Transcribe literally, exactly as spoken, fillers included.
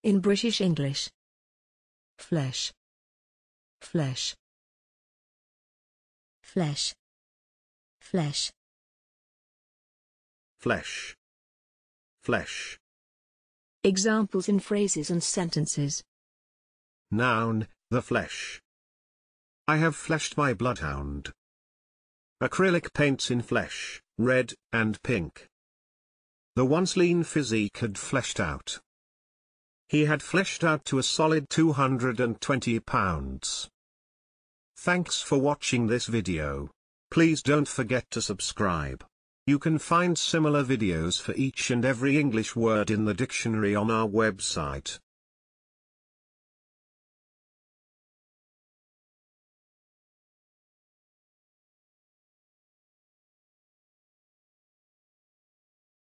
In British English. Flesh. Flesh. Flesh. Flesh. Flesh. Flesh. Examples in phrases and sentences. Noun, the flesh. I have fleshed my bloodhound. Acrylic paints in flesh, red and pink. The once lean physique had fleshed out. He had fleshed out to a solid two hundred twenty pounds. Thanks for watching this video. Please don't forget to subscribe. You can find similar videos for each and every English word in the dictionary on our website.